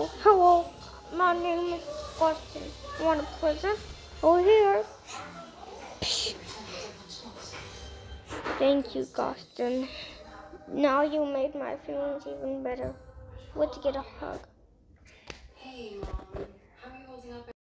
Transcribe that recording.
hello. My name is Gostan. Want a present? Over here. Thank you, Gostan. Now you made my feelings even better. Let's get a hug.